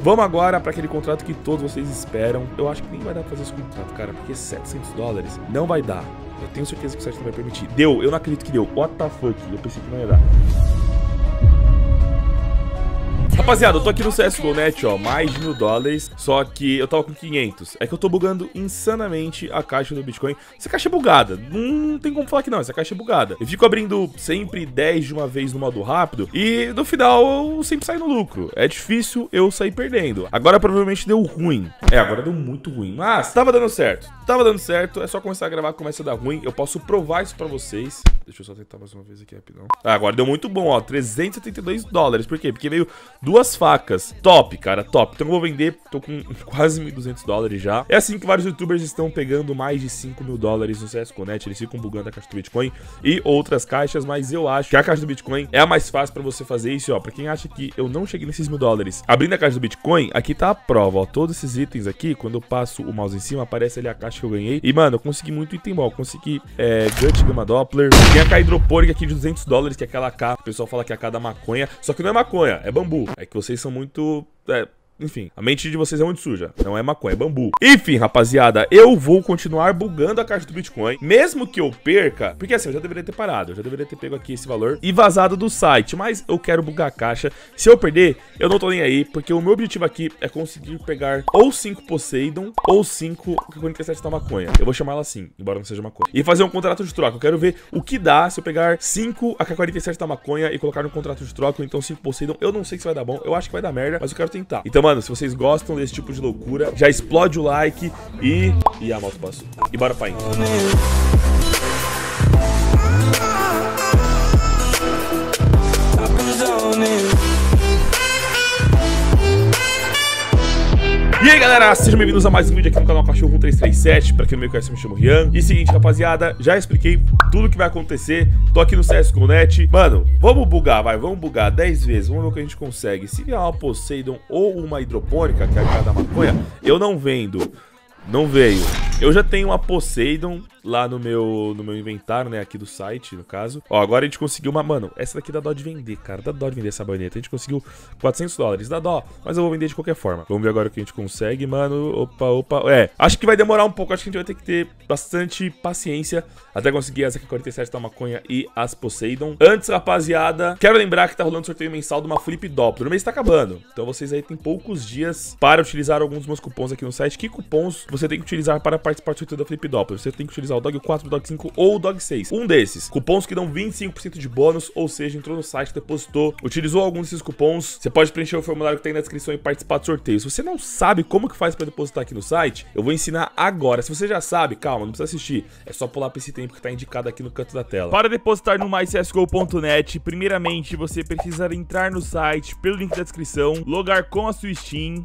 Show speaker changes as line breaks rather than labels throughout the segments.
Vamos agora pra aquele contrato que todos vocês esperam. Eu acho que nem vai dar pra fazer esse contrato, cara, porque $700 não vai dar. Eu tenho certeza que o site não vai permitir. Deu, eu não acredito que deu. What the fuck? Eu pensei que não ia dar. Rapaziada, eu tô aqui no CSGO.net, ó, mais de $1000, só que eu tava com 500. É que eu tô bugando insanamente a caixa do Bitcoin. Essa caixa é bugada, não tem como falar que não, essa caixa é bugada. Eu fico abrindo sempre 10 de uma vez no modo rápido e no final eu sempre saio no lucro. É difícil eu sair perdendo. Agora provavelmente deu ruim. Agora deu muito ruim, mas tava dando certo. Tava dando certo, é só começar a gravar que começa a dar ruim. Eu posso provar isso pra vocês. Deixa eu só tentar mais uma vez aqui rapidão. Agora deu muito bom, ó, $372. Por quê? Porque veio 2 facas. Top, cara, top. Então eu vou vender, tô com quase $1.200 já. É assim que vários youtubers estão pegando mais de $5.000 no CSGO.net. Eles ficam bugando a caixa do Bitcoin e outras caixas, mas eu acho que a caixa do Bitcoin é a mais fácil pra você fazer isso, ó. Pra quem acha que eu não cheguei nesses $1.000, abrindo a caixa do Bitcoin, aqui tá a prova, ó. Todos esses itens aqui, quando eu passo o mouse em cima, aparece ali a caixa que eu ganhei. E, mano, eu consegui muito item bom. Eu consegui Gut Gamma Doppler. Tem a K hidropônica aqui de $200, que é aquela K. O pessoal fala que é a K da maconha. Só que não é maconha, é bambu. É que vocês são muito... enfim, a mente de vocês é muito suja. Não é maconha, é bambu. Enfim, rapaziada, eu vou continuar bugando a caixa do Bitcoin, mesmo que eu perca, porque assim, eu já deveria ter parado, eu já deveria ter pego aqui esse valor e vazado do site, mas eu quero bugar a caixa. Se eu perder, eu não tô nem aí, porque o meu objetivo aqui é conseguir pegar ou 5 Poseidon ou 5 AK-47 da maconha. Eu vou chamar ela assim, embora não seja maconha. E fazer um contrato de troca. Eu quero ver o que dá se eu pegar 5 AK-47 da maconha e colocar no contrato de troca, ou então 5 Poseidon. Eu não sei se vai dar bom, eu acho que vai dar merda, mas eu quero tentar. Então, mano, se vocês gostam desse tipo de loucura, já explode o like e a moto passou. E bora pra intro. E aí galera, sejam bem-vindos a mais um vídeo aqui no canal Cachorro 1337. Pra quem não me conhece, eu me chamo Rian. E seguinte, rapaziada, já expliquei tudo o que vai acontecer. Tô aqui no CSGO.net. Mano, vamos bugar, vai, vamos bugar 10 vezes. Vamos ver o que a gente consegue. Se vier uma Poseidon ou uma hidropônica, que é a da maconha, eu não vendo. Não veio. Eu já tenho uma Poseidon lá no meu inventário, né, aqui do site, no caso. Ó, agora a gente conseguiu uma... Mano, essa daqui dá dó de vender, cara. Dá dó de vender essa baioneta. A gente conseguiu $400. Dá dó, mas eu vou vender de qualquer forma. Vamos ver agora o que a gente consegue, mano. Opa. Acho que vai demorar um pouco. Acho que a gente vai ter que ter bastante paciência até conseguir as AK-47 da maconha e as Poseidon. Antes, rapaziada, quero lembrar que tá rolando sorteio mensal de uma Flip Doppler. O mês tá acabando. Então vocês aí têm poucos dias para utilizar alguns dos meus cupons aqui no site. Que cupons você tem que utilizar para participar do sorteio da Flip Doppler? Você tem que utilizar o Dog 4, o Dog 5 ou o Dog 6. Um desses. Cupons que dão 25% de bônus, ou seja, entrou no site, depositou, utilizou algum desses cupons, você pode preencher o formulário que tem na descrição e participar do sorteio. Se você não sabe como que faz para depositar aqui no site, eu vou ensinar agora. Se você já sabe, calma, não precisa assistir. É só pular para esse tempo que tá indicado aqui no canto da tela. Para depositar no mycsgo.net, primeiramente você precisa entrar no site pelo link da descrição, logar com a sua Steam.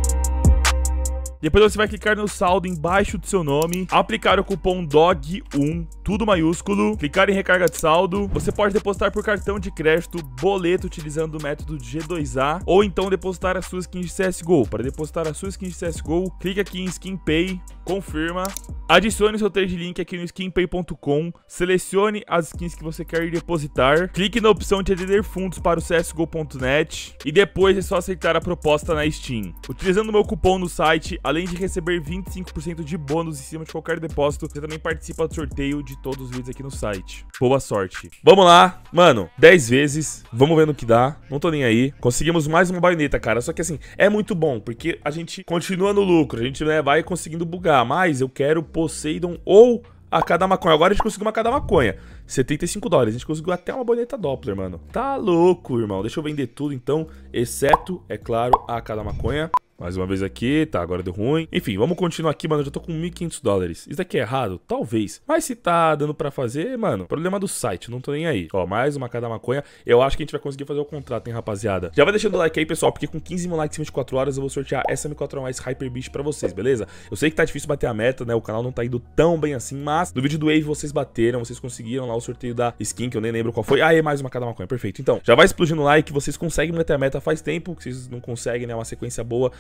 Depois você vai clicar no saldo embaixo do seu nome, aplicar o cupom DOG1, tudo maiúsculo, clicar em recarga de saldo. Você pode depositar por cartão de crédito, boleto utilizando o método G2A, ou então depositar as suas skins de CSGO. Para depositar as suas skins de CSGO, clique aqui em Skin Pay, confirma, adicione seu trade link aqui no skinpay.com, selecione as skins que você quer depositar, clique na opção de adquirir fundos para o CSGO.net e depois é só aceitar a proposta na Steam. Utilizando o meu cupom no site, além de receber 25% de bônus em cima de qualquer depósito, você também participa do sorteio de todos os vídeos aqui no site. Boa sorte. Vamos lá, mano, 10 vezes, vamos ver no que dá, não tô nem aí. Conseguimos mais uma baioneta, cara, só que assim, é muito bom, porque a gente continua no lucro, a gente, né, vai conseguindo bugar, mas eu quero Poseidon ou a AK da maconha. Agora a gente conseguiu uma AK da maconha, $75. A gente conseguiu até uma baioneta Doppler, mano. Tá louco, irmão. Deixa eu vender tudo, então, exceto, é claro, a AK da maconha. Mais uma vez aqui, tá, agora deu ruim. Enfim, vamos continuar aqui, mano, eu já tô com $1.500. Isso daqui é errado? Talvez. Mas se tá dando pra fazer, mano, problema do site, não tô nem aí. Ó, mais uma cada maconha. Eu acho que a gente vai conseguir fazer o contrato, hein, rapaziada. Já vai deixando o like aí, pessoal, porque com 15 mil likes em 24 horas eu vou sortear essa M4 mais Hyper Beast pra vocês, beleza? Eu sei que tá difícil bater a meta, né, o canal não tá indo tão bem assim, mas no vídeo do Wave vocês bateram, vocês conseguiram lá o sorteio da skin, que eu nem lembro qual foi. Ah, é mais uma cada maconha, perfeito. Então, já vai explodindo o like, vocês conseguem bater a meta faz tempo, que vocês não conseguem, né, uma sequência boa.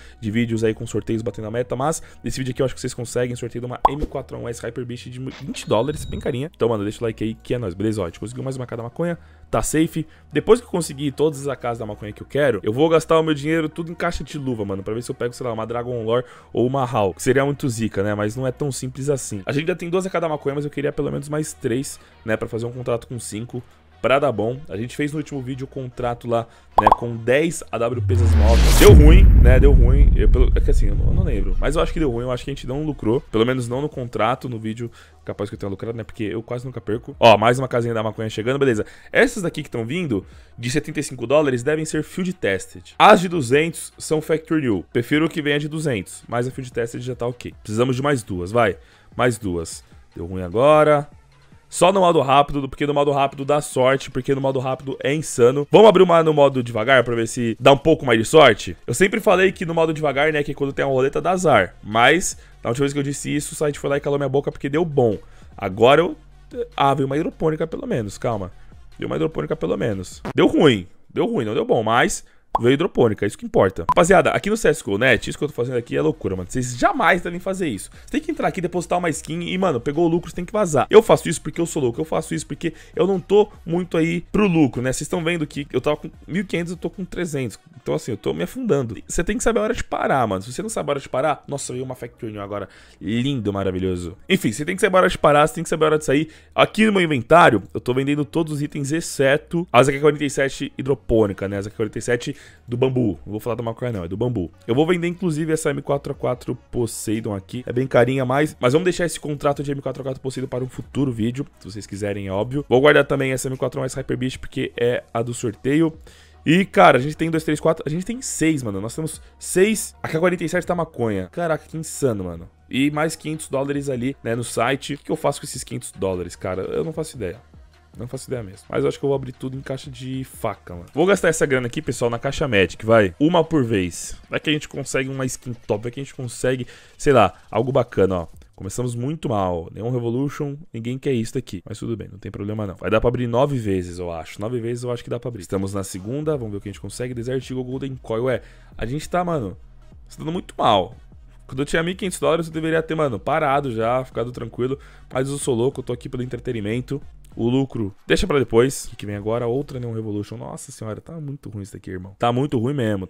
de vídeos aí com sorteios batendo a meta, mas nesse vídeo aqui eu acho que vocês conseguem sorteio de uma M4A1S Hyper Beast de $20, bem carinha. Então, mano, deixa o like aí que é nóis, beleza? Ó, a gente conseguiu mais uma AK da maconha, tá safe. Depois que eu conseguir todas as AKs da maconha que eu quero, eu vou gastar o meu dinheiro tudo em caixa de luva, mano, pra ver se eu pego, sei lá, uma Dragon Lore ou uma HAL, que seria muito zica, né? Mas não é tão simples assim. A gente já tem 12 AK da maconha, mas eu queria pelo menos mais 3, né, pra fazer um contrato com 5. Pra dar bom, a gente fez no último vídeo o contrato lá, né, com 10 AWPs novas. Deu ruim, né, deu ruim. É que assim, eu não lembro, mas eu acho que deu ruim, eu acho que a gente não lucrou. Pelo menos não no contrato, no vídeo, capaz que eu tenha lucrado, né, porque eu quase nunca perco. Ó, mais uma casinha da maconha chegando, beleza. Essas daqui que estão vindo, de $75, devem ser Field Tested. As de 200 são Factory New. Prefiro que venha de 200, mas a Field Tested já tá ok. Precisamos de mais duas, vai. Mais duas. Deu ruim agora. Só no modo rápido, porque no modo rápido dá sorte, porque no modo rápido é insano. Vamos abrir uma no modo devagar pra ver se dá um pouco mais de sorte? Eu sempre falei que no modo devagar, né, que quando tem uma roleta dá azar. Mas, na última vez que eu disse isso, o site foi lá e calou minha boca porque deu bom. Agora eu... Ah, veio uma hidropônica pelo menos, calma. Deu uma hidropônica pelo menos. Deu ruim, não deu bom, mas... veio hidropônica, isso que importa. Rapaziada, aqui no CSGO.net, isso que eu tô fazendo aqui é loucura, mano. Vocês jamais devem fazer isso. Você tem que entrar aqui, depositar uma skin e, mano, pegou o lucro, você tem que vazar. Eu faço isso porque eu sou louco, eu faço isso porque eu não tô muito aí pro lucro, né? Vocês estão vendo que eu tava com 1.500, eu tô com 300. Então, assim, eu tô me afundando. Você tem que saber a hora de parar, mano. Se você não sabe a hora de parar... Nossa, veio uma Factory New agora. Lindo, maravilhoso. Enfim, você tem que saber a hora de parar, você tem que saber a hora de sair. Aqui no meu inventário, eu tô vendendo todos os itens, exceto as AK-47 hidropônica, né? As AK-47 do bambu. Não vou falar da maconha não, é do bambu. Eu vou vender inclusive essa M4A4 Poseidon aqui. É bem carinha mas vamos deixar esse contrato de M4A4 Poseidon para um futuro vídeo, se vocês quiserem, é óbvio. Vou guardar também essa M4A1S Hyper Beast porque é a do sorteio. E, cara, a gente tem 1, 2, 3, 4... A gente tem 6, mano. Nós temos 6. A AK-47 tá maconha. Caraca, que insano, mano. E mais $500 ali, né, no site. O que eu faço com esses $500, cara? Eu não faço ideia. Não faço ideia mesmo. Mas eu acho que eu vou abrir tudo em caixa de faca, mano. Vou gastar essa grana aqui, pessoal, na caixa Magic, vai. Uma por vez. Vai que a gente consegue uma skin top. Vai que a gente consegue, sei lá, algo bacana, ó. Começamos muito mal. Neon Revolution, ninguém quer isso daqui. Mas tudo bem, não tem problema não. Vai dar pra abrir 9 vezes, eu acho. 9 vezes eu acho que dá pra abrir. Estamos na segunda, vamos ver o que a gente consegue. Desert Eagle Golden Coil. Ué, a gente tá, mano, se dando muito mal. Quando eu tinha $1.500, eu deveria ter, mano, parado já, ficado tranquilo. Mas eu sou louco, eu tô aqui pelo entretenimento. O lucro, deixa pra depois. O que vem agora? Outra Neon Revolution. Nossa senhora, tá muito ruim isso daqui, irmão. Tá muito ruim mesmo,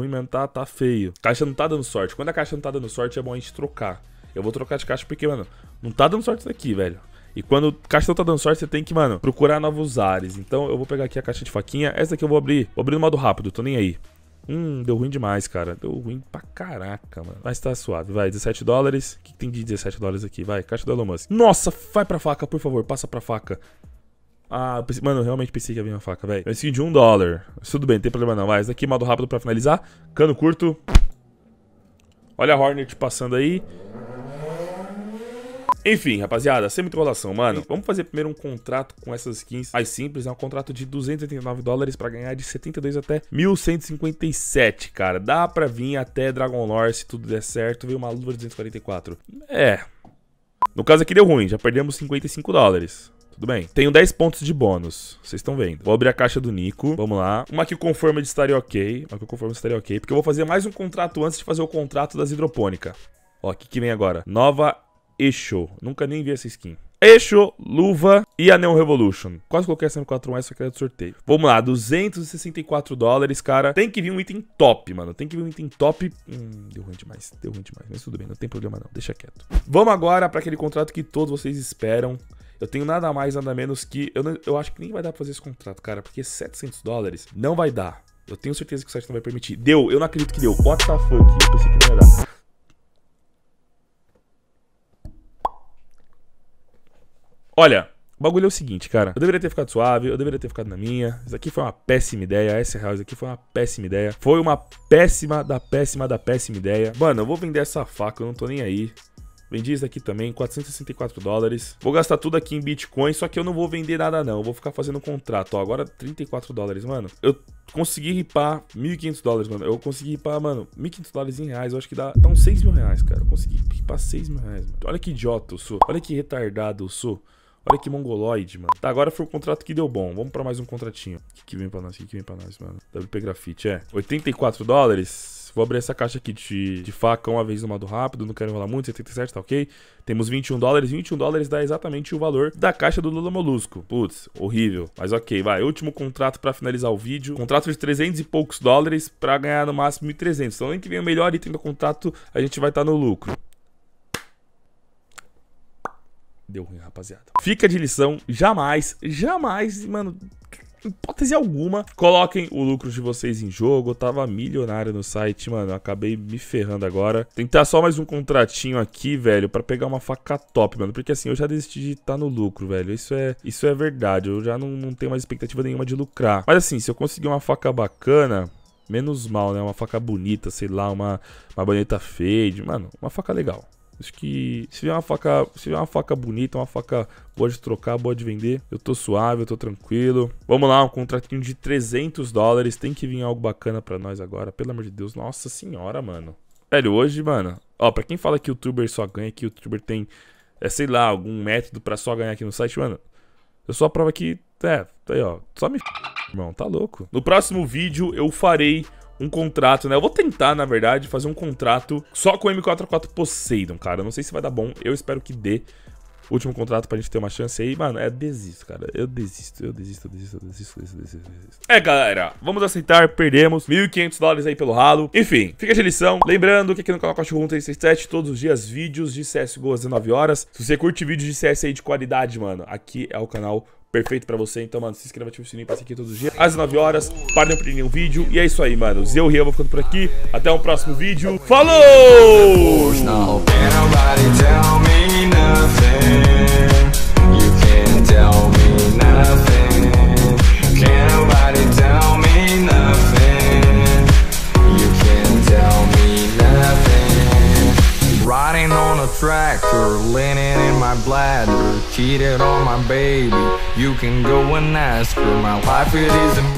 tá feio. A caixa não tá dando sorte. Quando a caixa não tá dando sorte, é bom a gente trocar. Eu vou trocar de caixa porque, mano, não tá dando sorte isso daqui, velho. E quando a caixa não tá dando sorte, você tem que, mano, procurar novos ares. Então eu vou pegar aqui a caixa de faquinha. Essa daqui eu vou abrir no modo rápido, tô nem aí. Deu ruim demais, cara. Deu ruim pra caraca, mano. Mas tá suave, vai, $17. O que tem de $17 aqui? Vai, caixa do Elon Musk. Nossa, vai pra faca, por favor, passa pra faca. Ah, mano, eu realmente pensei que ia vir uma faca, velho. Eu consegui de $1. Mas tudo bem, não tem problema não. Vai, esse daqui, modo rápido pra finalizar. Cano curto. Olha a Hornet passando aí. Enfim, rapaziada, sem muita enrolação, mano. Vamos fazer primeiro um contrato com essas skins mais simples, né? Um contrato de $289 pra ganhar de 72 até 1.157, cara. Dá pra vir até Dragon Lore se tudo der certo. Veio uma luva de 244. É. No caso aqui deu ruim, já perdemos $55. Tudo bem. Tenho 10 pontos de bônus. Vocês estão vendo. Vou abrir a caixa do Nico. Vamos lá. Uma que conforma de estaria ok. Uma que conforma de estaria ok. Porque eu vou fazer mais um contrato antes de fazer o contrato das hidropônicas. Ó, o que vem agora? Nova Echo. Nunca nem vi essa skin. Echo, luva e a Neon Revolution. Quase coloquei essa M4A1S, só que era do sorteio. Vamos lá, $264, cara. Tem que vir um item top, mano. Tem que vir um item top. Deu ruim demais. Deu ruim demais. Mas tudo bem, não tem problema não. Deixa quieto. Vamos agora para aquele contrato que todos vocês esperam. Eu tenho nada mais, nada menos que... Eu acho que nem vai dar pra fazer esse contrato, cara. Porque $700 não vai dar. Eu tenho certeza que o site não vai permitir. Deu, eu não acredito que deu. What the fuck? Eu pensei que não ia dar. Olha, o bagulho é o seguinte, cara. Eu deveria ter ficado suave, eu deveria ter ficado na minha. Isso aqui foi uma péssima ideia. Essa real, isso aqui foi uma péssima ideia. Foi uma péssima da péssima ideia. Mano, eu vou vender essa faca, eu não tô nem aí. Vendi isso aqui também, $464. Vou gastar tudo aqui em Bitcoin, só que eu não vou vender nada não. Eu vou ficar fazendo um contrato, ó. Agora $34, mano. Eu consegui ripar $1.500, mano. Eu consegui ripar, mano, $1.500 em reais. Eu acho que dá uns R$6.000, cara. Eu consegui ripar R$6.000, mano. Olha que idiota eu sou. Olha que retardado eu sou. Olha que mongoloide, mano. Tá, agora foi o contrato que deu bom. Vamos pra mais um contratinho. O que vem pra nós? O que vem pra nós, mano? WP Grafite, é. $84. Vou abrir essa caixa aqui de faca uma vez no modo rápido, não quero enrolar muito, 77, tá ok? Temos 21 dólares, 21 dólares dá exatamente o valor da caixa do Lula Molusco. Putz, horrível, mas ok, vai. Último contrato pra finalizar o vídeo. Contrato de 300 e poucos dólares pra ganhar no máximo 1.300. Então, nem que vem o melhor item do contrato, a gente vai estar no lucro. Deu ruim, rapaziada. Fica de lição, jamais, mano, hipótese alguma, coloquem o lucro de vocês em jogo. Eu tava milionário no site, mano, eu acabei me ferrando agora. Tentar só mais um contratinho aqui, velho, pra pegar uma faca top, mano, porque assim, eu já desisti de estar no lucro, velho. Isso é verdade, eu já não tenho mais expectativa nenhuma de lucrar. Mas assim, se eu conseguir uma faca bacana, menos mal, né, uma faca bonita, sei lá, uma baioneta fade, mano, uma faca legal. Acho que se vier uma faca bonita, uma faca boa de trocar, boa de vender, eu tô suave, eu tô tranquilo. Vamos lá, um contratinho de 300 dólares. Tem que vir algo bacana pra nós agora, pelo amor de Deus. Nossa senhora, mano. Velho, hoje, mano, ó, pra quem fala que o youtuber só ganha, que o youtuber tem, sei lá, algum método pra só ganhar aqui no site, mano, eu sou a prova que, tá aí, ó, só me irmão, tá louco. No próximo vídeo eu farei um contrato, né? Eu vou tentar, na verdade, fazer um contrato só com o M44 Poseidon, cara. Eu não sei se vai dar bom. Eu espero que dê. Último contrato pra gente ter uma chance aí. Mano, desisto, cara. Eu desisto. Galera, vamos aceitar. Perdemos 1.500 dólares aí pelo ralo. Enfim, fica de lição. Lembrando que aqui no canal Cachorro 367, todos os dias, vídeos de CSGO às 19 horas. Se você curte vídeos de CS aí de qualidade, mano, aqui é o canal perfeito pra você. Então, mano, se inscreva, ativa o sininho pra assistir aqui todos os dias às 19 horas, para não perder nenhum vídeo. E é isso aí, mano. Zé o Rian, vou ficando por aqui. Até o próximo vídeo. Falou!
Riding on a tractor, linen in my bladder, cheated on my baby. You can go and ask her. My life it isn't